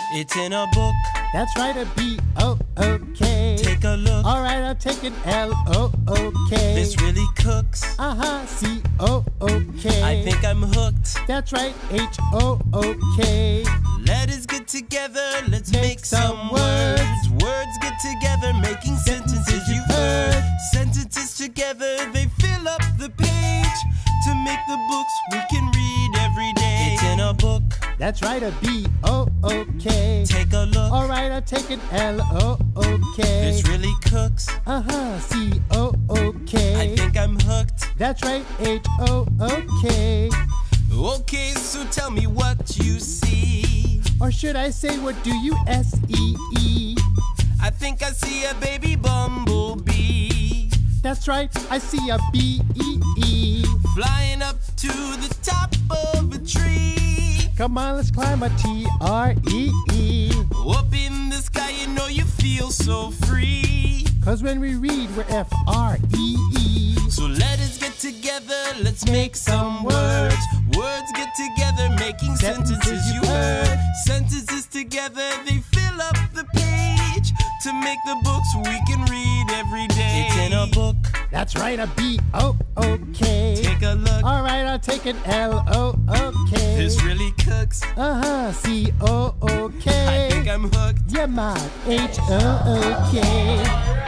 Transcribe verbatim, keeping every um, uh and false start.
It's in a book. That's right, a B O O K. Take a look. Alright, I'll take an L O O K. This really cooks. Uh-huh, C O O K. I think I'm hooked. That's right, H O O K. Letters get together, let's Make make, some, some words. words. Words get together, making sentences, Sentences you you've heard. heard. Sentences together, they fill up the page. To make the books we can read every day. It's in a book. That's right, a B O O K. Take a look. Alright, I'll take an L O O K. This really cooks. Uh-huh, C O O K. I think I'm hooked. That's right, H O O K. Okay, so tell me what you see. Or should I say, what do you S E E? I think I see a baby bumblebee. That's right, I see a B E E. Flying up to the top of a tree. Come on, let's climb a T R E E. Up in the sky, you know you feel so free. Cause when we read, we're F R E E. So let us get together, let's make some words. Words get together, making sentences, Sentences you you heard. heard. Sentences together, they fill up the page. To make the books we can read every day. It's in a book. That's right, a B O O K. Take a look. Alright, I'll take an L O O K. This really cooks. Uh-huh, C O O K. I think I'm hooked. Yeah, man, H O O K.